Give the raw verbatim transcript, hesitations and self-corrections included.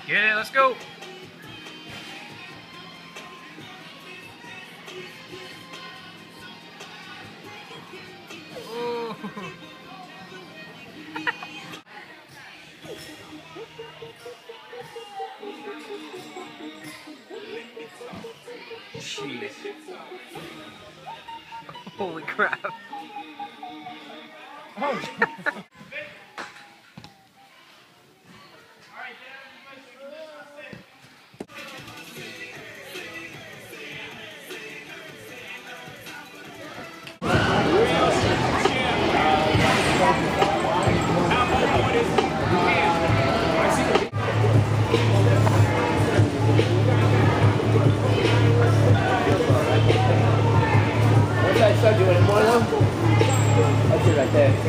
Get it, let's go. Oh. Jeez. Holy crap. Oh. So do you want more though? That's it right there.